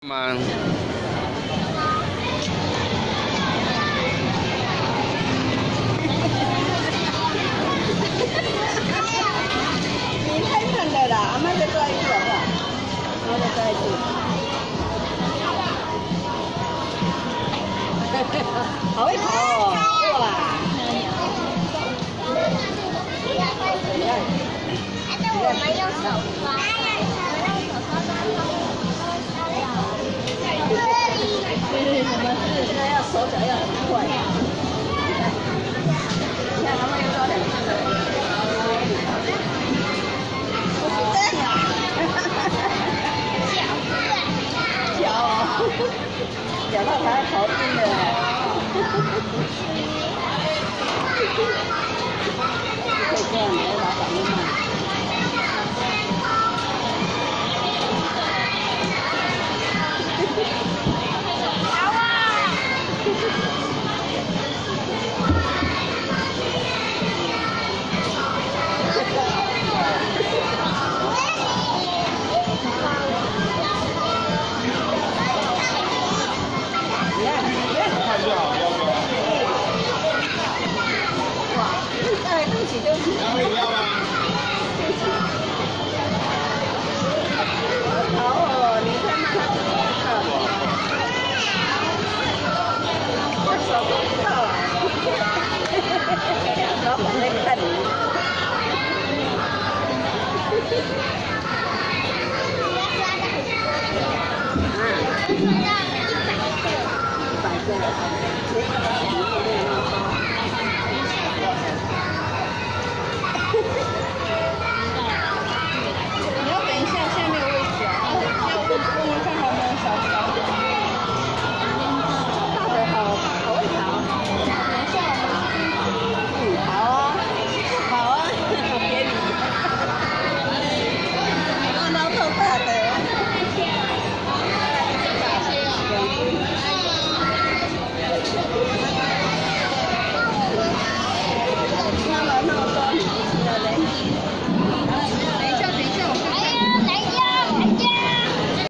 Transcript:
吗？ 你太慢了啦，阿妈再抓一次好不好？我再抓一次。好会跑哦！哇！ 但是我们用手抓。 现在要手脚要很快。你看他们又抓两次。不是这样。脚哦，脚到他头晕了。可以这样，你要把反应慢。对不起。要饮料吗？对不起。好哦，你看嘛，我手不知道啊。老板在看你。100个。100个。